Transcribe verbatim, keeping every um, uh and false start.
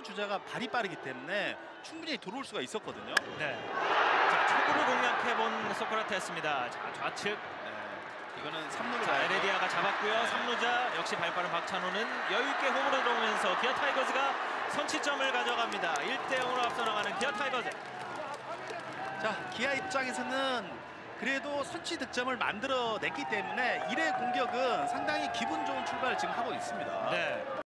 삼루 주자가 발이 빠르기 때문에 충분히 들어올 수가 있었거든요. 네. 자, 초구를 공략해본 소크라테스입니다. 자, 좌측. 네. 이거는 삼루를 자, 에레디아가 잡았고요. 삼루자 역시 발빠른 박찬호는 여유있게 홈으로 들어오면서 기아 타이거즈가 선취점을 가져갑니다. 일 대 영으로 앞서 나가는 기아 타이거즈. 자, 기아 입장에서는 그래도 선취 득점을 만들어냈기 때문에 일 회 공격은 상당히 기분 좋은 출발을 지금 하고 있습니다. 네.